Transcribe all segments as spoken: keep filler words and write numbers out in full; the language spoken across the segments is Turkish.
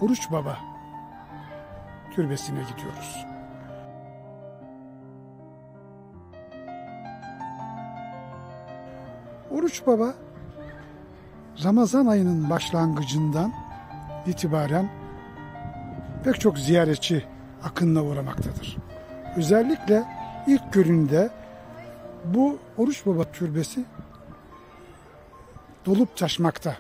Oruç Baba türbesine gidiyoruz. Oruç Baba Ramazan ayının başlangıcından itibaren pek çok ziyaretçi akınına uğramaktadır. Özellikle ilk gününde bu Oruç Baba türbesi dolup taşmakta.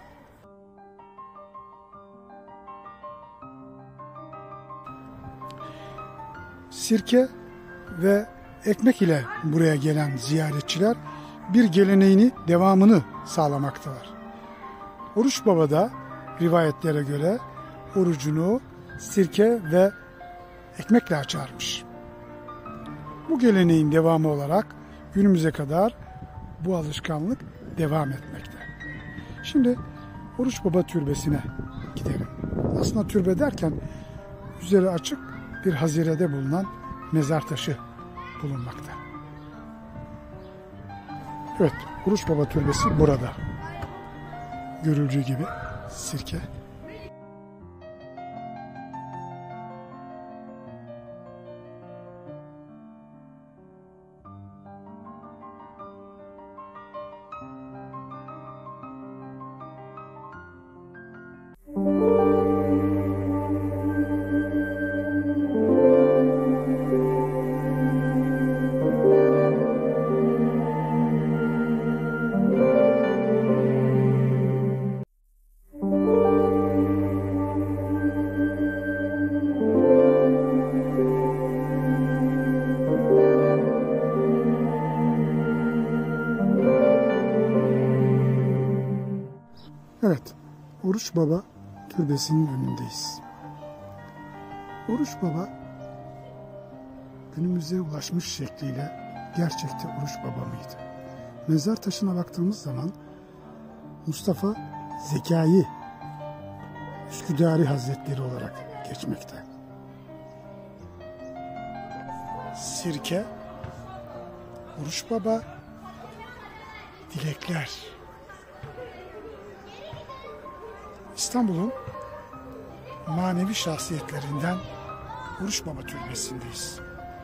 Sirke ve ekmek ile buraya gelen ziyaretçiler bir geleneğini, devamını sağlamaktalar. Oruç Baba da rivayetlere göre orucunu sirke ve ekmekle açarmış. Bu geleneğin devamı olarak günümüze kadar bu alışkanlık devam etmekte. Şimdi Oruç Baba türbesine gidelim. Aslında türbe derken üzeri açık bir hazirede bulunan mezar taşı bulunmakta. Evet, Oruç Baba türbesi burada. Görüldüğü gibi sirke. Evet, Oruç Baba türbesinin önündeyiz. Oruç Baba günümüze ulaşmış şekliyle gerçekte Oruç Baba mıydı? Mezar taşına baktığımız zaman Mustafa Zekai Üsküdari Hazretleri olarak geçmekte. Sirke, Oruç Baba, dilekler. İstanbul'un manevi şahsiyetlerinden Oruç Baba türbesindeyiz.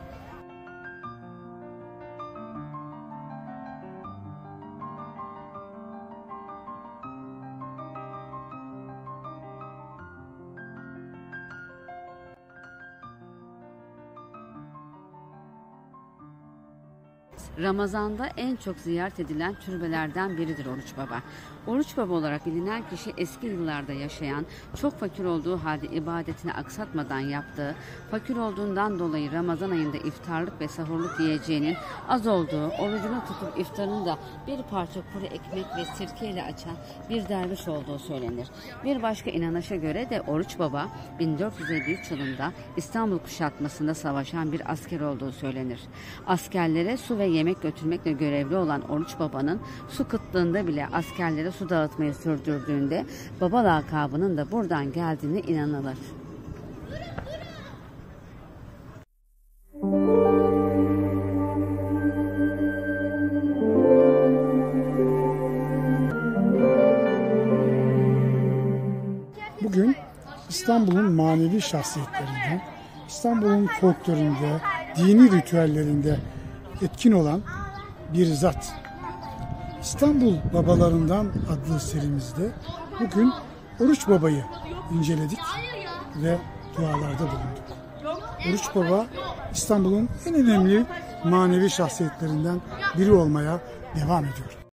Ramazan'da en çok ziyaret edilen türbelerden biridir Oruç Baba. Oruç Baba olarak bilinen kişi eski yıllarda yaşayan, çok fakir olduğu halde ibadetini aksatmadan yaptığı, fakir olduğundan dolayı Ramazan ayında iftarlık ve sahurluk yiyeceğinin az olduğu, orucunu tutup iftarını da bir parça kuru ekmek ve sirke ile açan bir derviş olduğu söylenir. Bir başka inanışa göre de Oruç Baba bin dört yüz elli üç yılında İstanbul kuşatmasında savaşan bir asker olduğu söylenir. Askerlere su ve yemek götürmekle görevli olan Oruç Baba'nın su kıtlığında bile askerlere su dağıtmayı sürdürdüğünde Baba lakabının da buradan geldiğine inanılır. Bugün İstanbul'un manevi şahsiyetlerinden, İstanbul'un folklorunda, dini ritüellerinde etkin olan bir zat. İstanbul Babalarından adlı serimizde bugün Oruç Baba'yı inceledik ve dualarda bulunduk. Oruç Baba İstanbul'un en önemli manevi şahsiyetlerinden biri olmaya devam ediyor.